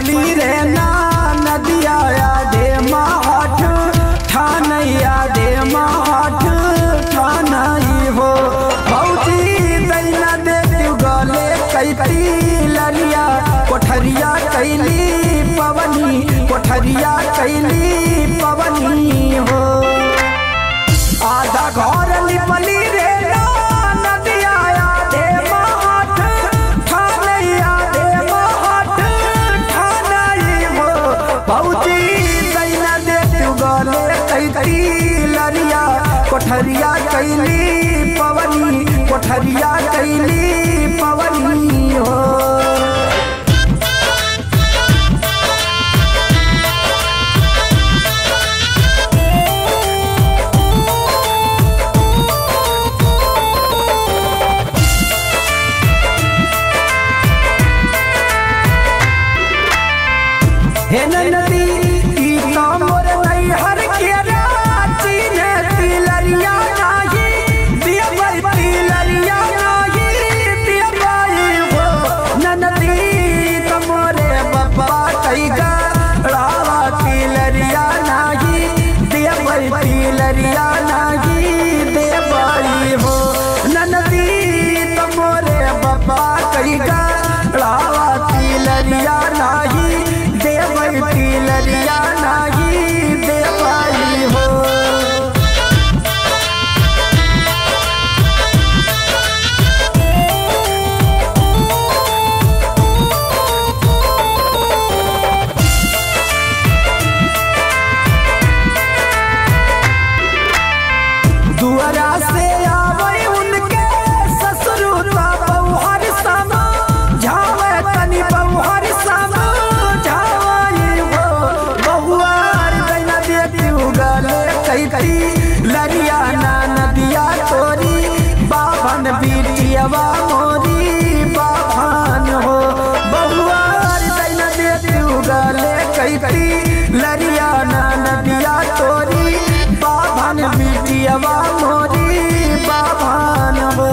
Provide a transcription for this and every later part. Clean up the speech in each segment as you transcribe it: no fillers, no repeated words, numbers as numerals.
लिपली रे ना नदिया दे माठ ठानैया दे माठ ठानई हो भौजी दैना दे गले कैती लरिया कोठरिया कैली पवनी कोठरिया कैली पवनी हो आधा घर लिपली रे ना नदिया दे माठ ठानैया दे माठ ठानई हो भौजी दैना दे गले कैती लरिया कोठरिया कैली पवनी कोठरिया कैली पवनी हो हे नदी ई मोर नैहर के राची ने तिलरिया नाही दियबै तिलरिया नाही दियबै हो नदी मोरे बाबा कैगा रावा तिलरिया नाही दियबै तिलरिया नाही देबै हो नदी मोरे बाबा कैगा रावा तिलरिया नाही तिलरिया नाही देवाई हो दुआरा से आवे उनके ससुरुता बहुहर सामा झावे तनी बहुहर सामा कैती लरिया ना नदिया तोरी बाभन बिटियावा मोरी बाभन हो बहुआर दैना दे गले कैती लरिया ना नदिया तोरी बाभन बिटियावा मोरी बाभन हो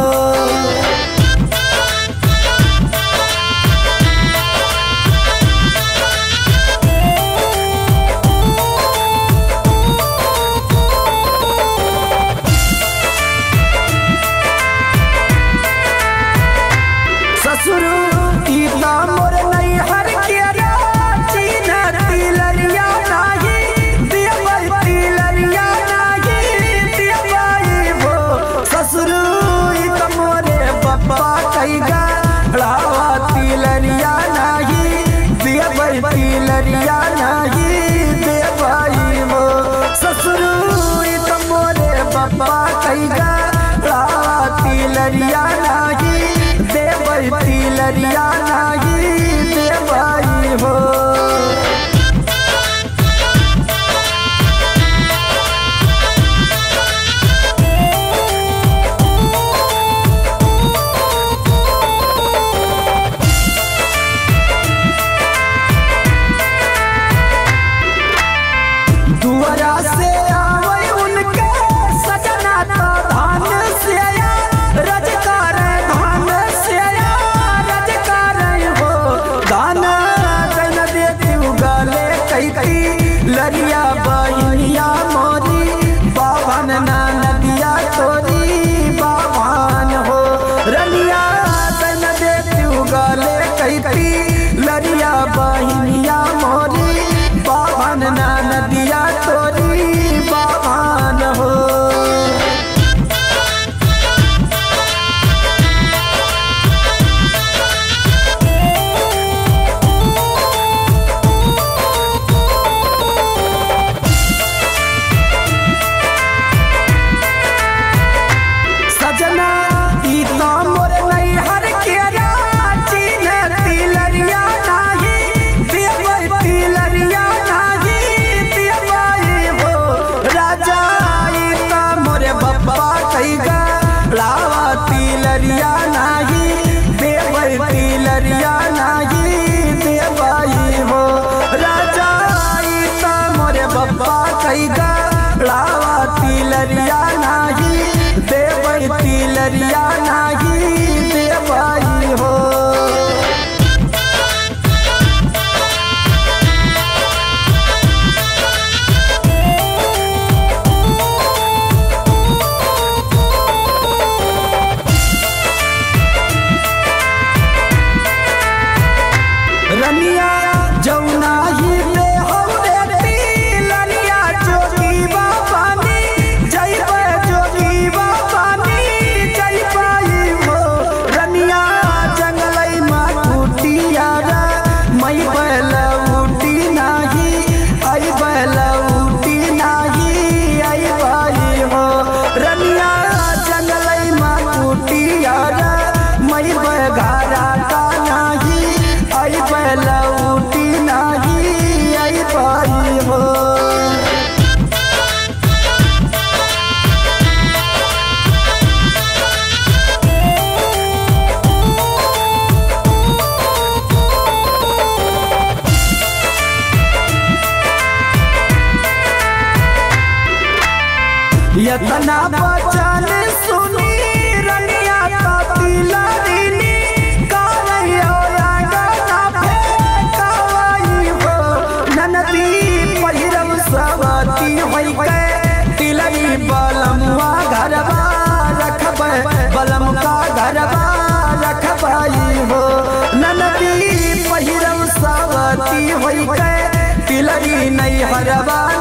मोर नैहर के राची ने तिलरिया नाही दियबै तिलरिया नाही दियबै हो ससुर मोरे बाबा कैगा रावा तिलरिया नाही दियबै तिलरिया नाही देबै हो ससुर मोरे बाबा कैगा रावा तिलरिया नाही देबै तिलरिया नाही देबै हो दुआरा से आवे उनके सजना तो धान से रजकार धान से रजकार हो दाना दैन दे यतना बचन सुनी रनिया का तिलरिनी कावैया गाना फेकावई हो ननदी पहिरम सवती होई के तिलरी बलमुआ घरवा रखबै बलम का घरवा रखबै हो ननदी पहिरम सवती होई के तिलरी नहीं हरवा